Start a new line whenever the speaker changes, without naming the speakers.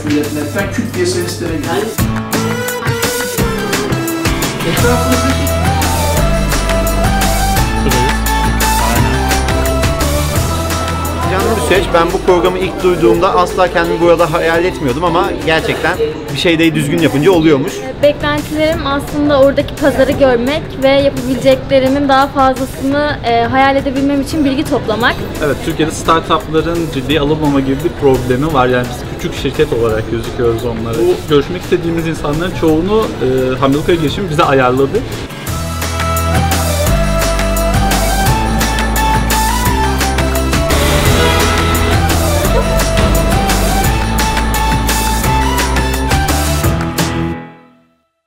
milletten küt diye seni sitene gidiyor. Etrafınızdaki
Canlı bir süreç. Ben bu programı ilk duyduğumda asla kendimi burada hayal etmiyordum ama gerçekten bir şeyde düzgün yapınca oluyormuş.
Beklentilerim aslında oradaki pazarı görmek ve yapabileceklerimin daha fazlasını hayal edebilmem için bilgi toplamak.
Evet, Türkiye'de startupların ciddiye alınmama gibi bir problemi var. Yani biz küçük şirket olarak gözüküyoruz onlara. Bu görüşmek istediğimiz insanların çoğunu Hamilcar girişimi bize ayarladı.